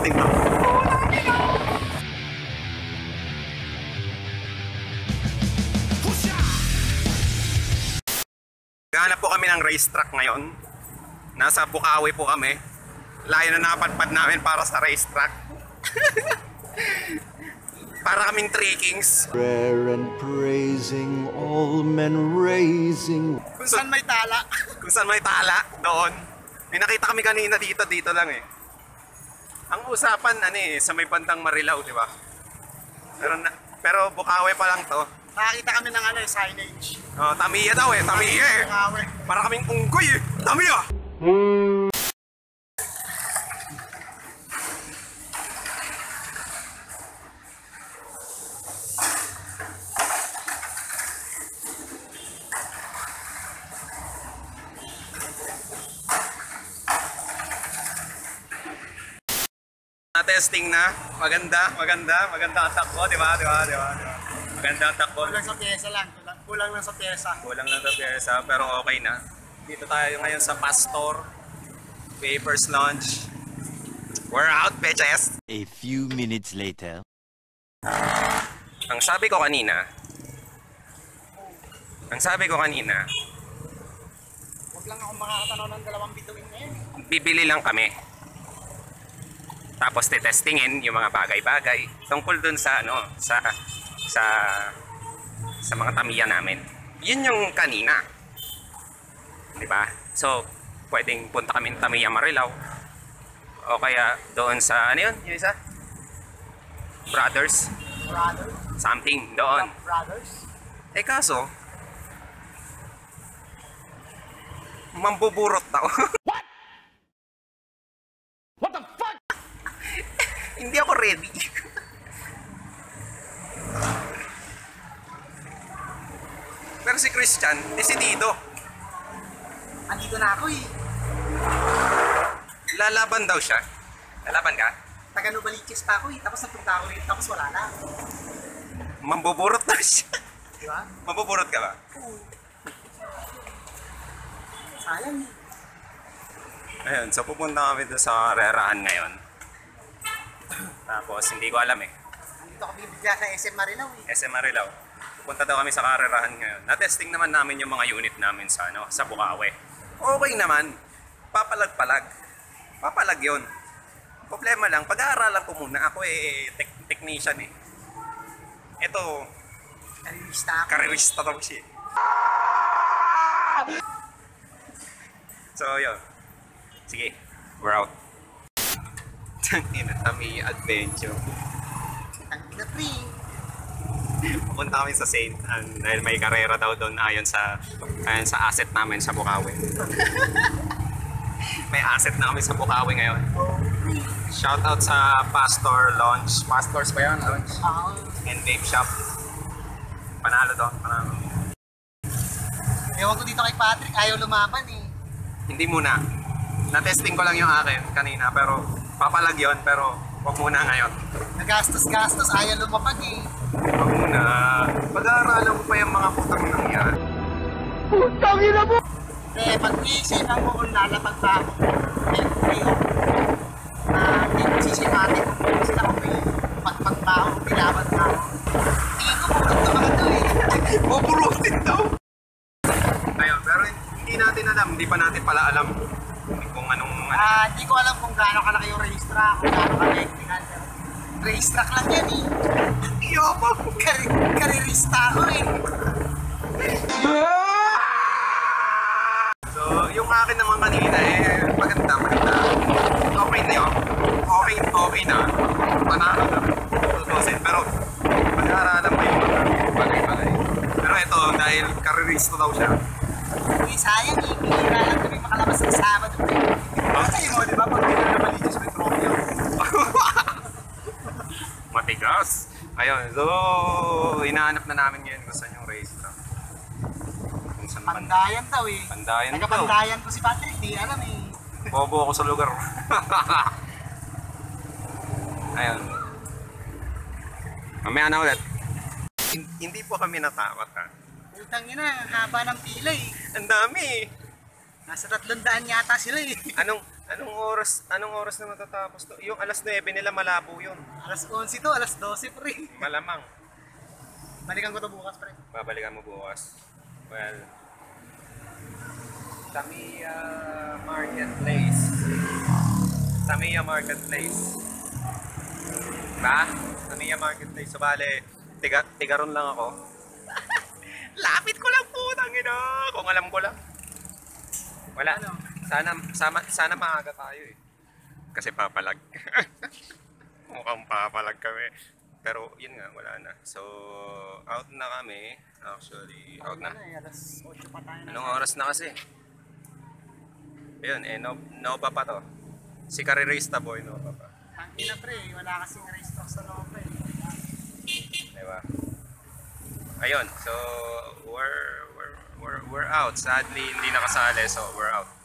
testing to. Gahanap po kami ng racetrack ngayon. Nasa Bukawi po kami. Layo na napadpad namin para sa racetrack. Para kaming three kings. Prayer and praising, all men raising. Kung saan may tala. Kung saan may tala, doon. May nakita kami kanina dito lang eh. Ang usapan sa may bandang Marilao, di ba? Pero Bukawi pa lang to. Nakakita kami ng signage. Oh, Tamiya daw eh, Tamiya eh. Para kaming unggoy eh. Tamiya! Testing na. Maganda ang takbo, di ba? Maganda ang takbo. Kulang sa pyesa lang. Kulang lang sa pyesa. Pero okay na. Dito tayo ngayon sa Pastor Papers Launch. We're out, bitches! A few minutes later. Ang sabi ko kanina, Huwag lang akong makakatanaw ng dalawang bituin ngayon. bibili lang kami. Tapos titestingin yung mga bagay-bagay tungkol dun sa sa mga Tamiya namin. Yun yung kanina. 'Di ba? So, pwedeng punta kami ng Tamiya Marilao. O kaya doon sa yung isa? Brothers. Something doon. Brothers. Kaso mambuburot daw. What the fuck? Hindi ako ready. Pero si Christian, desidido. Andito na ako eh. Lalaban daw siya. Lalaban ka? Taga Novaliches pa ako eh. Tapos nagpunta ako eh. Tapos wala na. Mambuburot daw siya. Di ba? Mambuburot ka ba? Oo. Sayang eh. Ayun, so pupunta kami doon sa rerahan ngayon. Tapos hindi ko alam eh. Andito kami bigla sa SM Marilao eh. SM Marilao. Pupunta daw kami sa karerahan ngayon. Na-testing naman namin yung mga unit namin sa Bukawi. Okay naman. Papalag yun. Problema lang, pag-aaralan ko muna. Ako technician eh. Ito, karerista daw siya. So yun. Sige, we're out. Tangina, Tamiya Adventure. Tangina pre. Pupunta kami sa Saint Anne dahil may karera daw doon ayon sa asset namin sa Bukawi. May asset na kami sa Bukawi ngayon. Shoutout sa Pastor Launch. Pastors ba yan? Launch? And Vape Shop. Panalo doon, panalo. Ewan ko dito kay Patrick, ayaw lumaban eh. Hindi muna. Na-testing ko lang yung akin kanina pero papalag yun pero wag muna ngayon. Nagastos, ayaw lumapag eh. Wag muna. Pag-aaralan ko pa yung mga putang nang yan. Putang ina mo! Pag-isip ako kung lalapag pa ako. Hindi ko sisimatin kung sila kung may pagpagbaho, bilaban pa ako. Tingin ko pulot na mga to eh. Pupurutin daw! Ayun, pero hindi natin alam, hindi pa natin pala alam kung anong Hindi ko alam kung gaano kalaki yung racetrack, kung gaano ka-technical. Racetrack lang yan eh. Iyoko! Karirista ako eh. So, yung akin naman kanina maganda. Okay na yun. Okay na. Panalo na. Tutusin. Pero, pag-aaralan mo yung mga bagay-bagay. Pero ito, dahil karirista daw siya. Uy, sayang eh. Pinira lang kami makalabas ng Sabado. Kasi mo, di ba? Pag pinira na malitis may trophy ako. Matigas. Ayun, so, hinahanap na namin ngayon kung saan yung racetrack. Pandayan daw eh. Pandayan daw. Nagkapandayan ko si Patrick, di alam eh. Bobo ako sa lugar. Ayun. Mamaya na ulit. Hindi po kami natakot ha. Utang yun na, haba ng pila eh. Ang dami eh. Nasa 300 yata sila eh. Anong oras na matatapos to? Yung alas 9 nila malabo yun. Alas 11 to, alas 12 pre. Malamang. Balikan ko to bukas pre. Babalikan mo bukas. Well, Tamiya Marketplace. Tamiya Marketplace. Ba? Tamiya Marketplace. So, bale, tigaron lang ako. Lapit ko lang po, tangina. Kung alam ko lang. Wala. Ano? Sana maaga tayo eh. Kasi papalag. Mukhang papalag kami. Pero yun nga, wala na. So, out na kami. Actually, out na. Ano eh, alas 8 pa tayo na. Anong oras na kasi? Ayun, Nova pa to. Si Karirista Boy, Nova pa. Ang ina pre, wala kasing race talk sa loob eh. Diba? Ayun, so we're out. Sadly, hindi nakasali, so we're out.